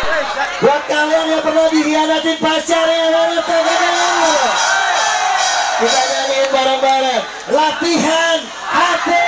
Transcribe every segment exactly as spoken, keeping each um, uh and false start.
Buat kalian yang pernah dikhianatin pacarnya, mana tangannya? Kita nyanyiin bareng-bareng. Latihan hati.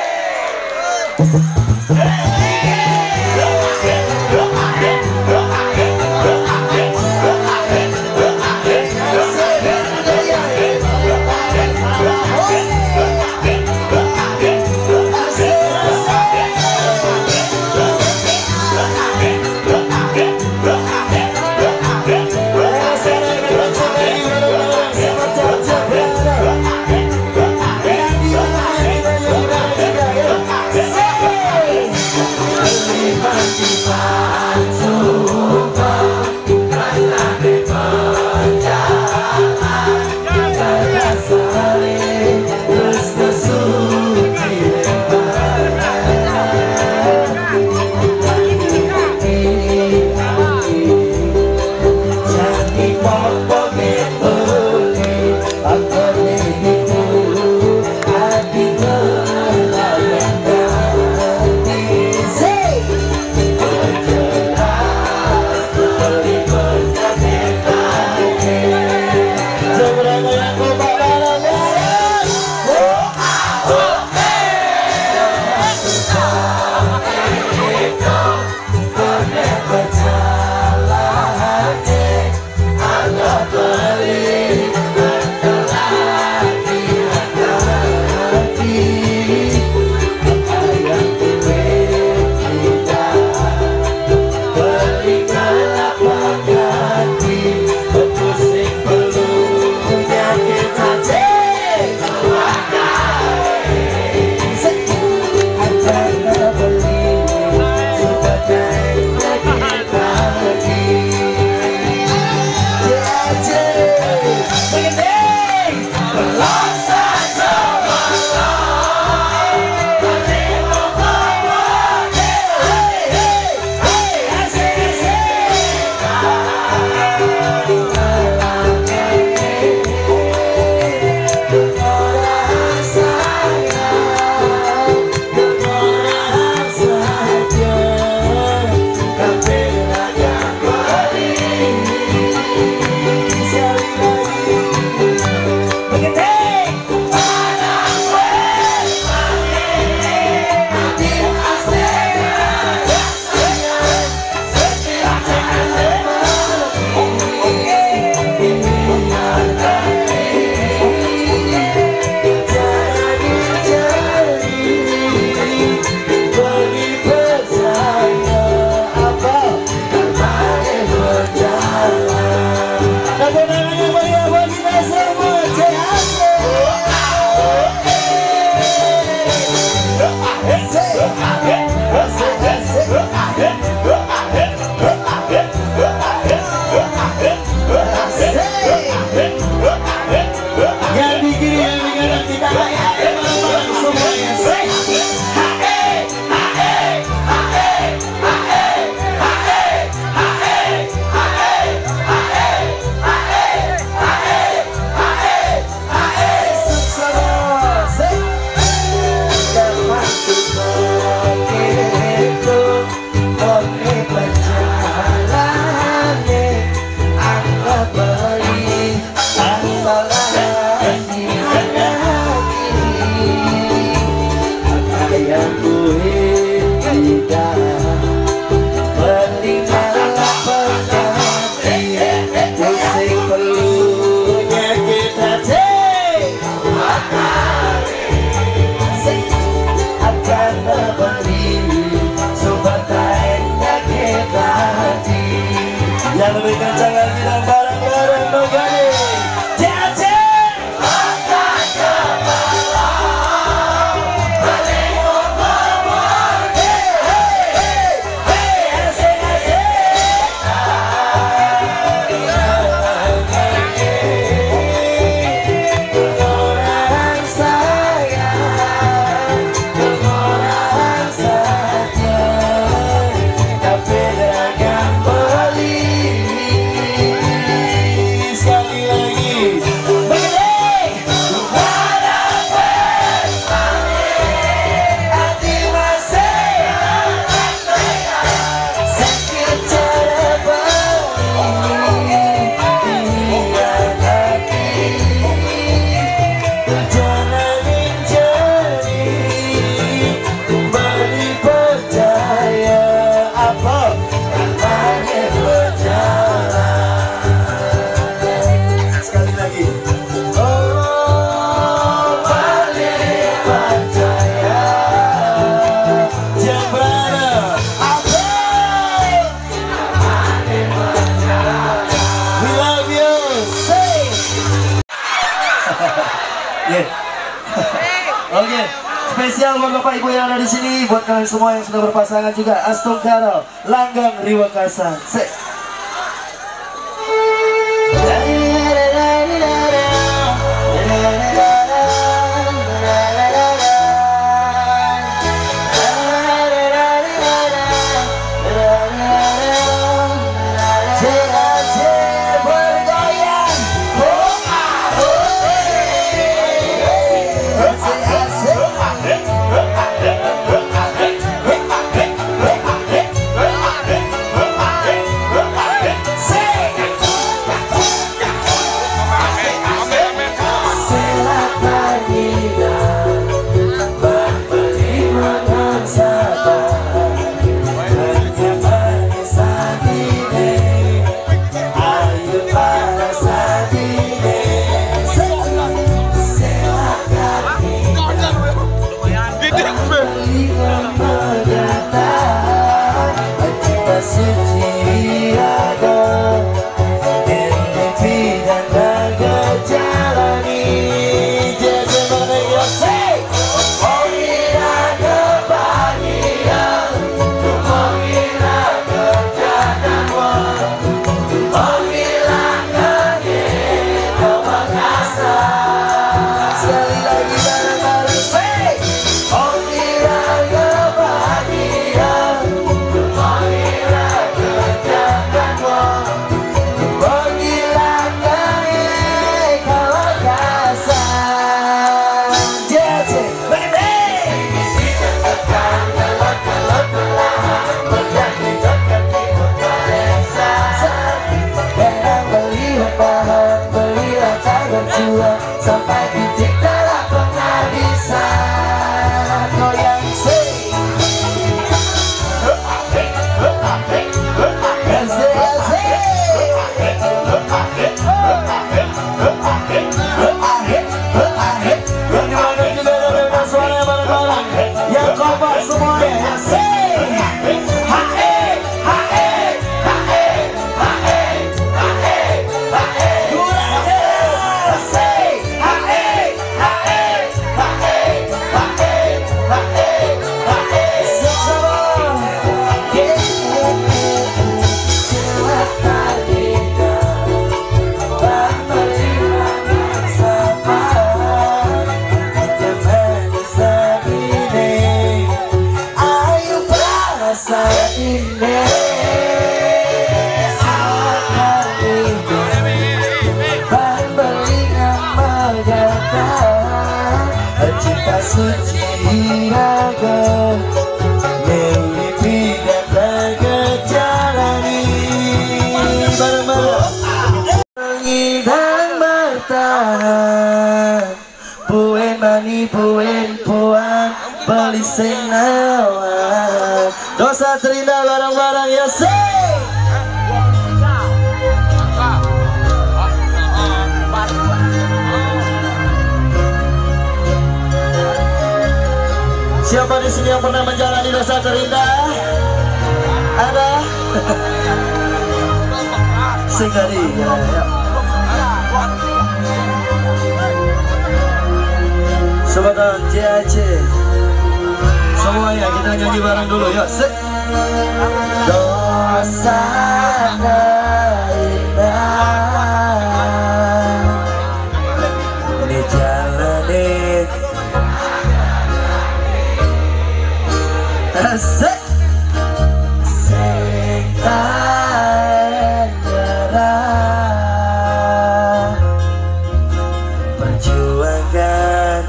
Yang lebih kencang lagi dan bareng-bareng begini. spesial buat Bapak Ibu yang ada di sini, buat kalian semua yang sudah berpasangan juga. Astung Karo, Langgang Riwakasan. Se sampai titik darah pernah bisa goyang sih. Yang kompak semuanya ya sih. Cinta suci raga mimpi dan jalani bareng-bareng dan bertahan puen mani puen puan beli senawan dosa terindah bareng-bareng ya sih. Siapa di sini yang pernah menjalani dosa terindah? Ada? Sekali ya, ya. Sobat J A C semuanya kita nyanyi bareng dulu yuk. Se dosa terindah ini jalanin Asik sing nyerah perjuangan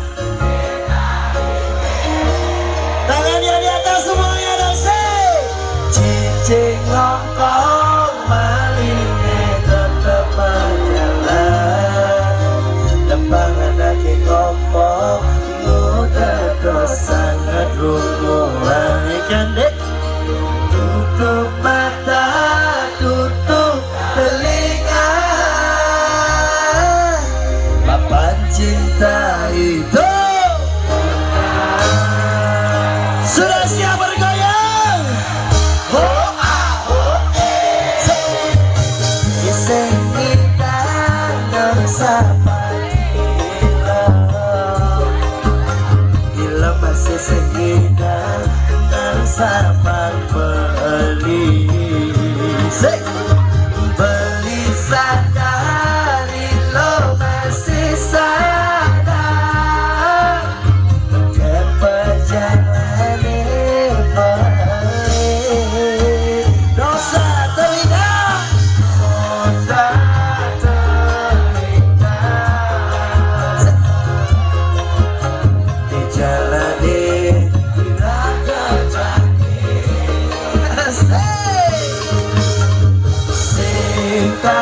tangannya di atas semuanya dong sih. Cicing ngongkong malingnya tetep berjalan lembangan lagi ngomong udah terus sangat rumuan ikan dek. Tutup mata, tutup telinga, papan cinta itu sudah siap bergoyang. Oh ah oh eh. sampai beli beli sadari lo masih sadar keperjalanan balik dosa telinga dosa telinga di jalan ini raga jati cinta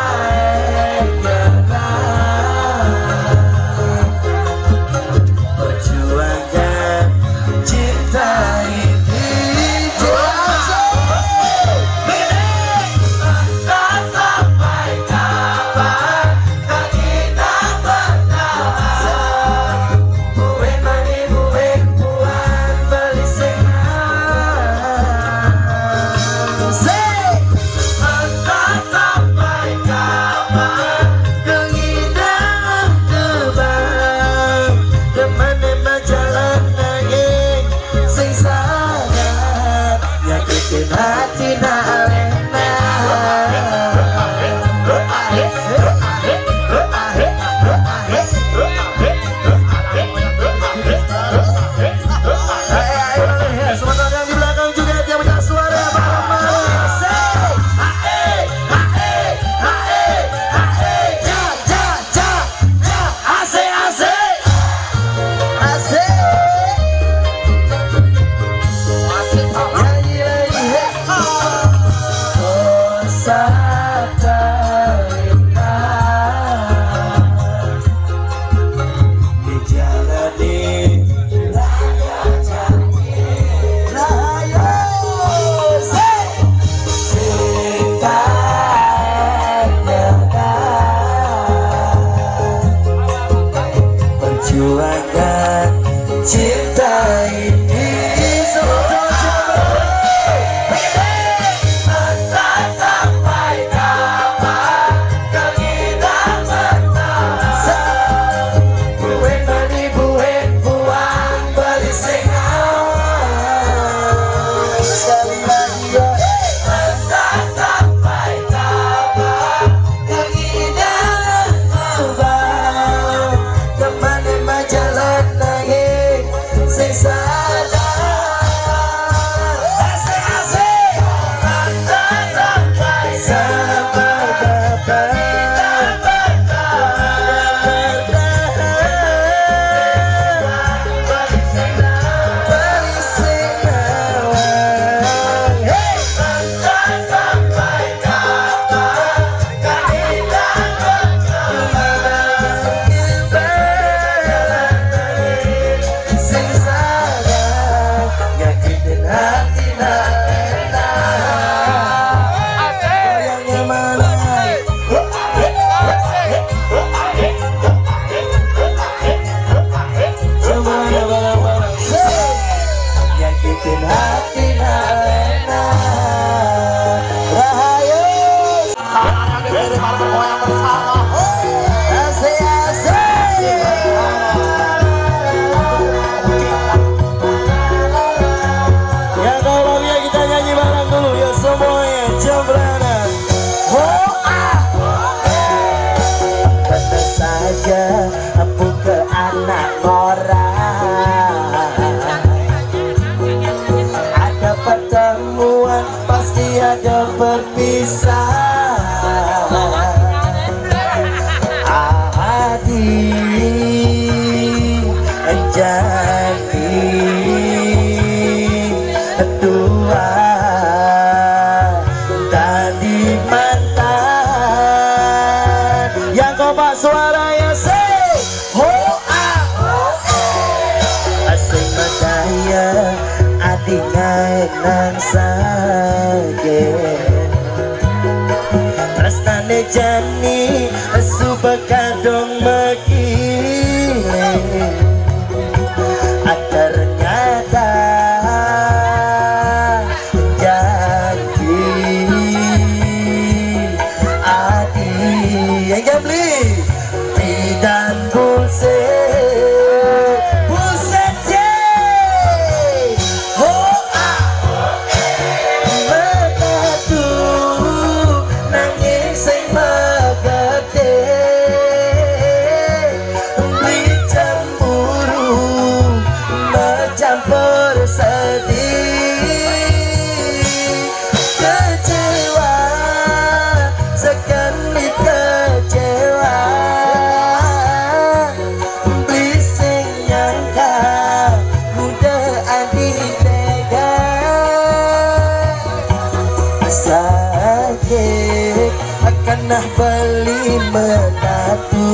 perjuangan cinta ini tak sampai kapan kita bertahan buin mani buin buan beli hati na lena sementara yang di belakang juga dia punya suara perjuangan cinta ini tak sampai kapan kita bertahan buin beli buin buang beli sekali lagi ya tak sampai kapan kita bertahan kemana jalan lagi sing sadar asik-asik tak sampai sampai kapan kita bertahan beli sinawan hey tak sampai kapan kita aku ke anak orang ada pertemuan pasti ada perpisahan hati jadi dua tadi mantan yang kompak suaranya say ho ah ho eh asing madaya adingan nang sage tresnane jani subakadong mekile ternyata jadi adi yang jambli dan buset buset je ho ah sakit akan nah beli menatu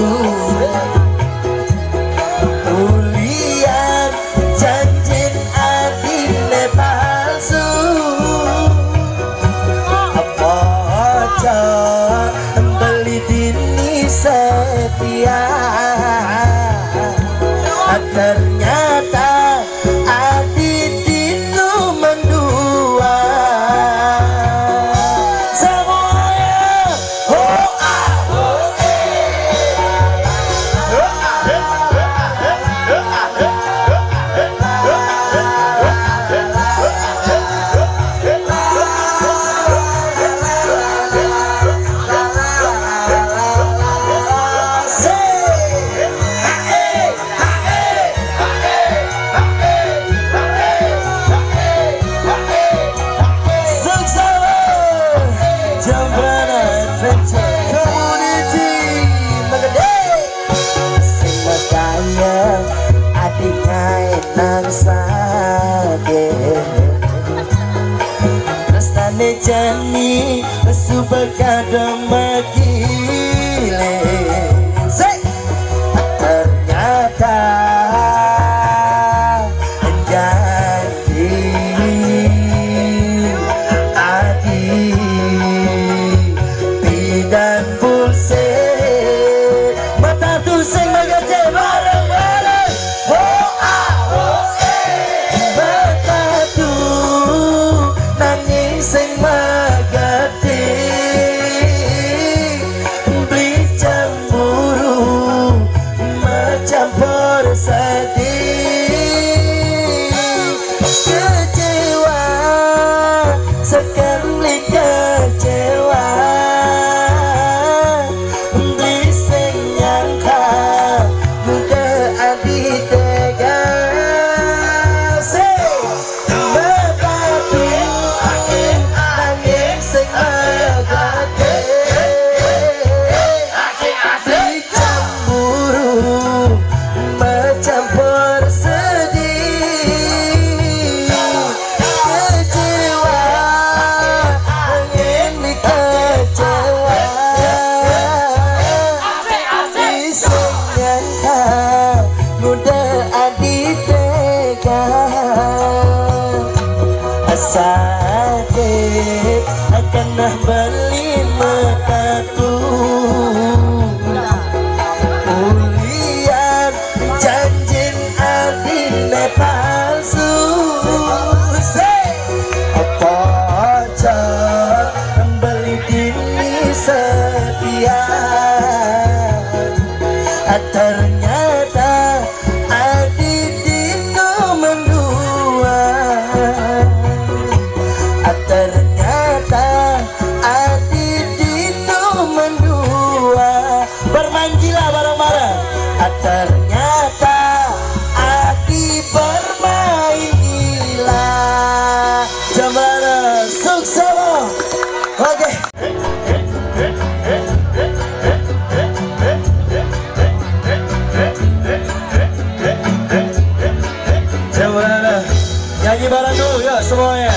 ulian janjin adine palsu apa aja beli dini setia ternyata adit itu mendua semuanya oh ah oh jani subakadang magile ternyata janji adi bidan pulse mata tu sing magace bareng-bareng oh ah oh eh mata tu nangis sing magati beli cemburu mencampur sedih kecewa sekali kecewa beli sing nyangka muda adi tega sakit akan nah beli metatu ulian janjin adine palsu apa aja beli dini setia ternyata adit itu mendua ternyata adit itu mendua bermain gila bareng-bareng ternyata adit bermain gila jambara sukses oke jambara nyanyi bareng dulu ya semuanya.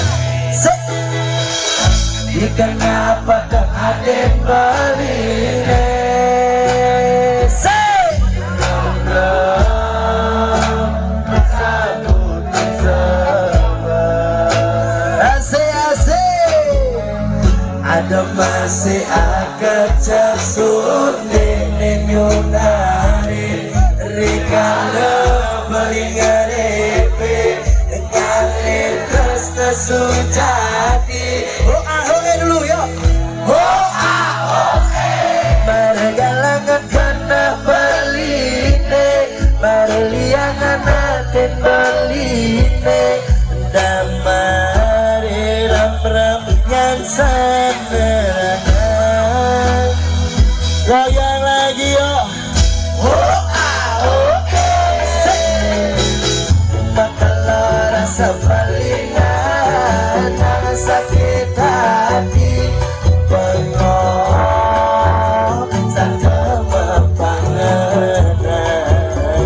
Ikan apa tak aden baline say ada masih agak jasur nene nyunari rikala belingarepe ngalin terus nesujati oh ahoe dulu ya oh ahoe margalangan kena beline marliangan aten beline damari ram-ram yang sanerangan goyang lagi yo oh ahoe makalah rasa palingan sakit hati bengong sampai mepangenan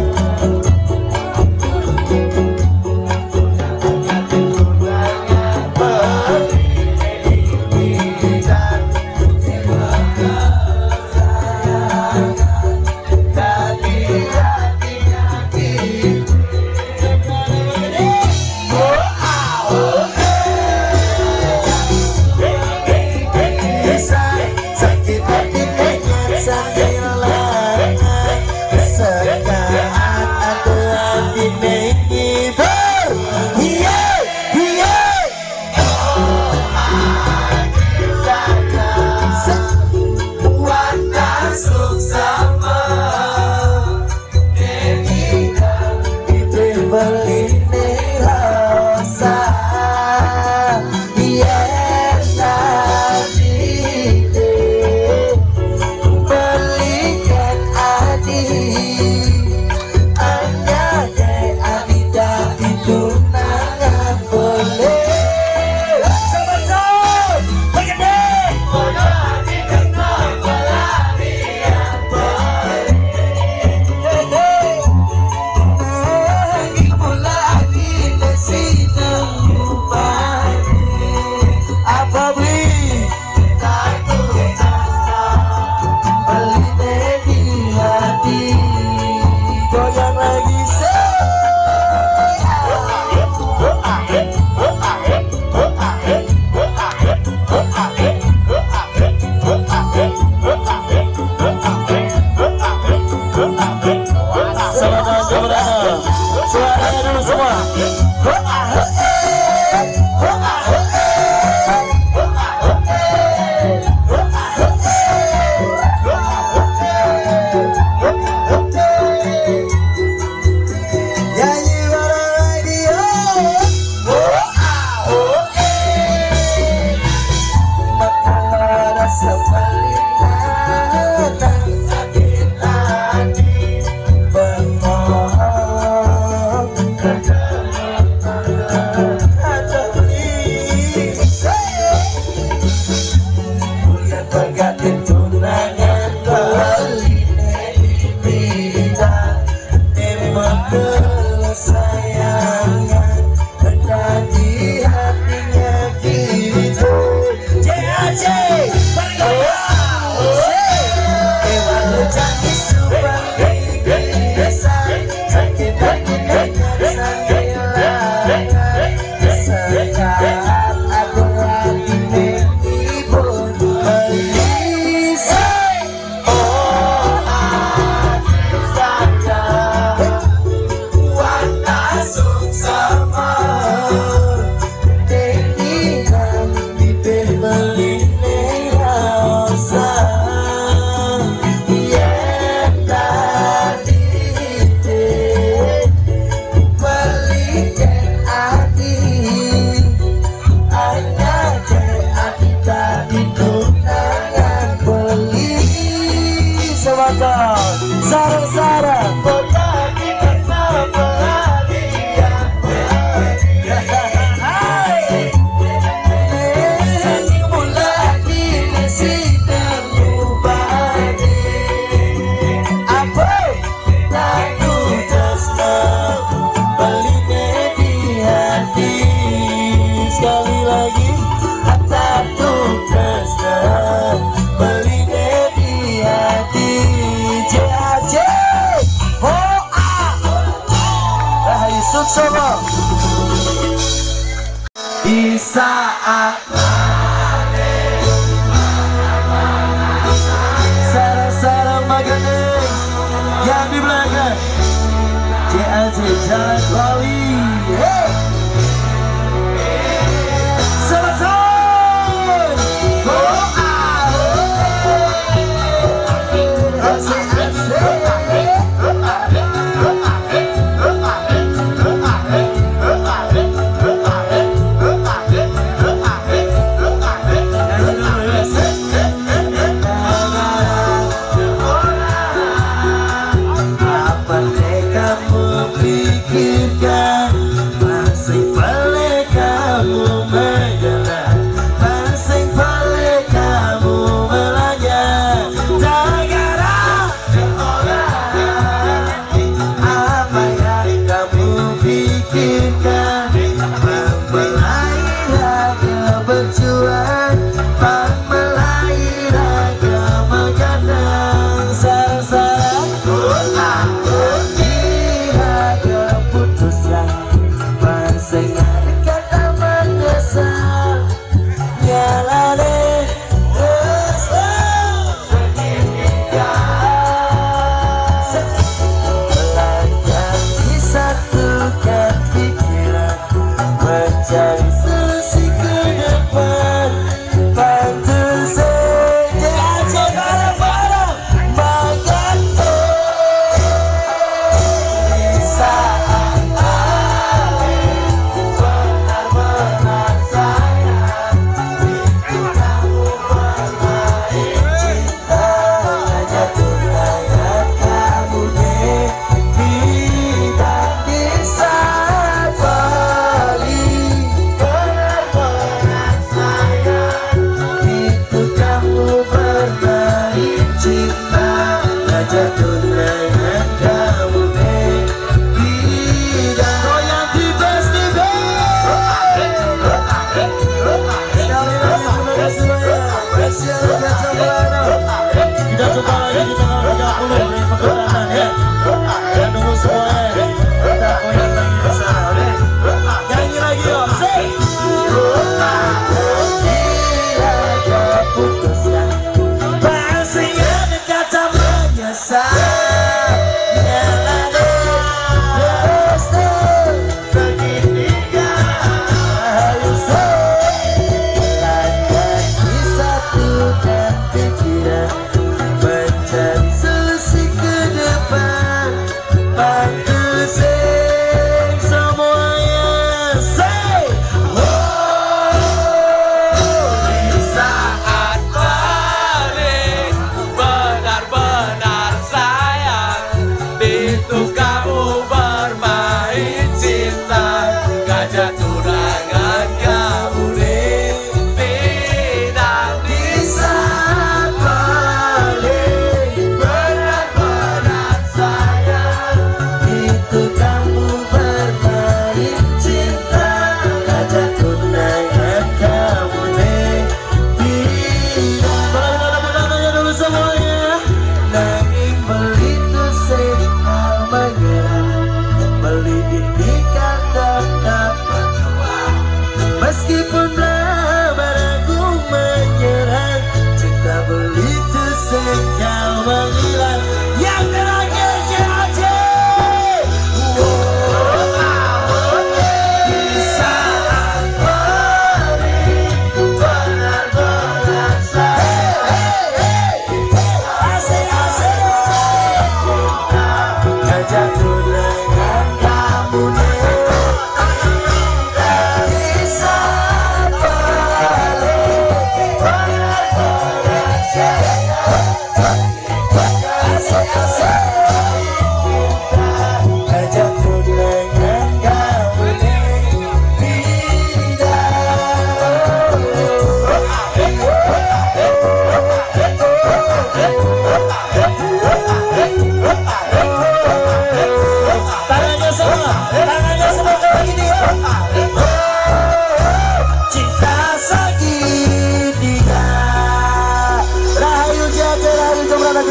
tunangan beli kita emang kesayangan ada di hatinya kita. C A C emang canggih super biasa sakit hati dengan sangelangan sekarang aku lagi menghibur Melisa. Oh aku sadar warna sama dengan bibir melineh rasa yang tadi belikan hati hanya hati tadi tunangan beli Semangat, sarang-sarang. tadi karena perhatian mulai masih terlubadi apa lagu tresna belinya di hati sekali lagi atatu tresna belinya di hati. C A C oh ah Rahayu Suksoma. di saat Sarang-sarang Maganing yang di belakang. C A C Jalan Bali. Hey! Selesai. Oh, ah, oh. Asik, apa yang kamu pikirkan masih boleh kamu menjalan masih boleh kamu melanggar negara orang apa yang kamu pikirkan membelai raga berjuang membelai raga menggadang sarang-sarang putuskan persengan kata mendesak nyala deh melangkah disatukan pikiran mencari solusi ke depan bantu saja bareng-bareng menggantung saat benar-benar sayang itu kamu bermain cinta hanya tunangan kamu deh kita di saat bali benar-benar sayang itu kamu bermain cinta hanya tunangan kamu deh kita goyang di festival. sekali lagi terima kasih banyak. Spesial Kaca Belanda. Kita coba lagi di tanggal tiga puluh di Pegunungan ya. Dan nunggu semuanya. Kita goyang lagi di sana, oke? Nyanyi lagi yuk. Say. Putuskan Bahasanya kata menyesal. Nyala deh. Segitiga. Rahayu Melangkah disatukan pikiran mencari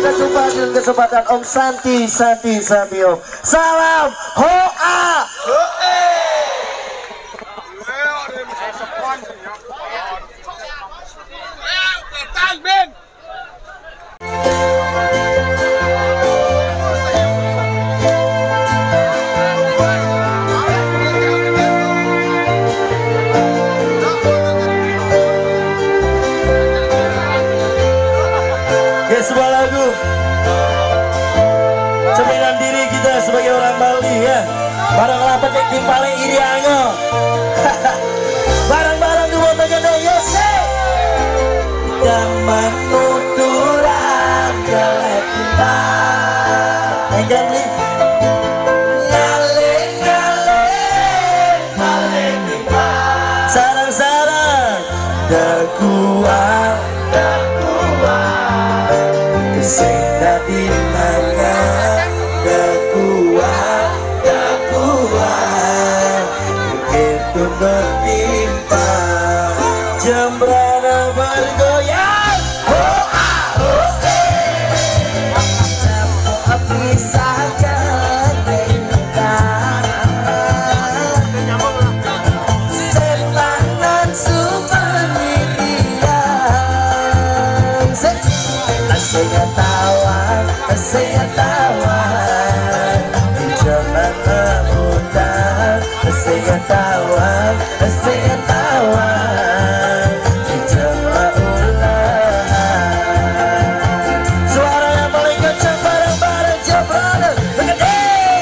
kita jumpa di kesempatan Om Santi Santi Santi Om. Salam hoa. Sebuah lagu cerminan diri kita sebagai orang Bali ya. Barang lapat yang timpale iri ango. Barang-barang di bawah gede yose. Zaman nuturan jelek kita. Enggak nih. Ngale ngale ngale kita. Sarang-sarang dakuan dakuan. Sehingga di mana dah kuat, dah kuat begitu bertimpa jembrana bergoyang. Oh ah oh eh, tak bisa katakan selanan supernilian. Saya tawan, saya tawan di zaman muda. Saya tawan, saya tawan di zaman ulang. Suara yang paling kencang bareng-bareng jembrana begede.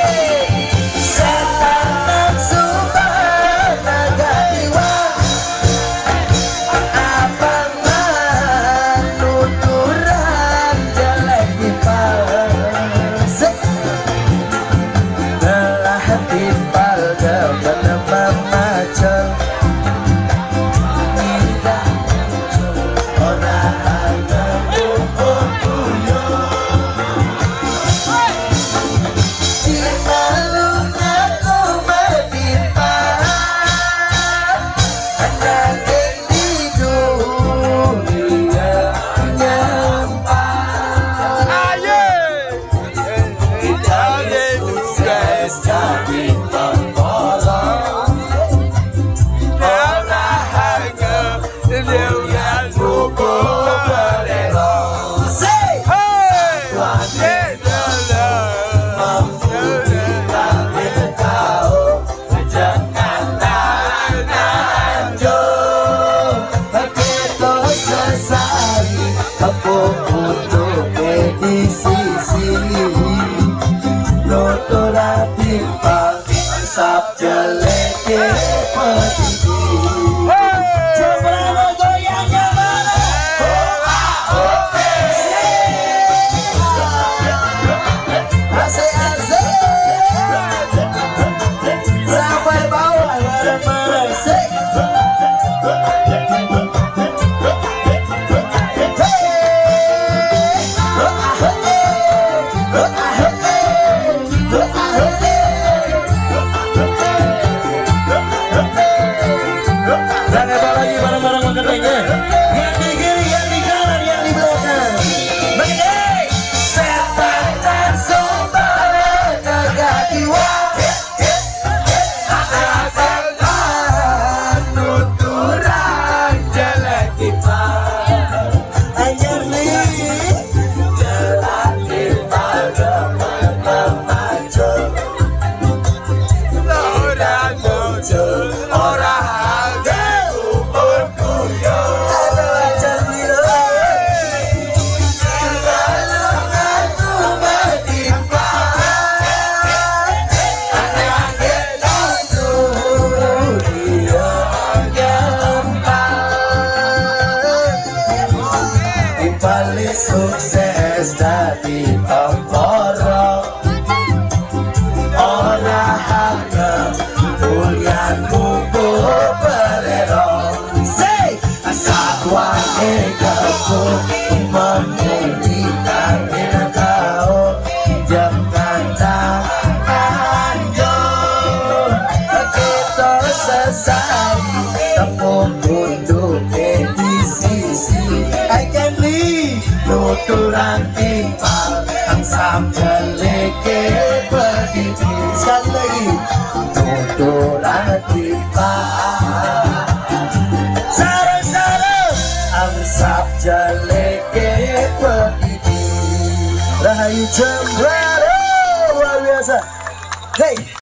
Setan super naga jiwa. Abang manuturan jelek dipalsek. Telah timpal depan memacel. Tidak muncul orang mengukur kuyuk. Di malu aku bertimpa. Anak di dunia nyampak. Kita sukses jadi pemborong. Orang hanya yang lupa berelong. Say! Wanita mampu dipanggil kau. Jangan lanjut. Begitu sesali aku untuk medisisi. Nuturan timpal sap jelek petiti. Jembrana goyang jembrana. Oh ah oh eh. Asik asik. Sampai bawah bareng-bareng. Sik. Dan hebat lagi bareng-bareng mengetengnya. Yang di kiri, yang di kanan, yang di belakang. Begini. Setan dan sumber naga jiwa. Nuturan jelek kita. Anjir nih. Jelek kita depan memacul. Orang muncul, orang harga umur kuyuk. Ada ajar bilang galungan ku bertimpa. Anak itu dia gampang. Dibalik sukses dari pemborong. Orang harga mulian buku bererong. Say, satwa egaku memulihkan kau. Jangan lanjut. Begitu sesali tepung untuk medisisi. I can leave nuturan timpa. Ang sabda leke pediti. Sekali lagi. Tutulan tipa. Sarang-sarang. Ang sabda leke pediti. Rahayu Jembrero luar biasa. Hey.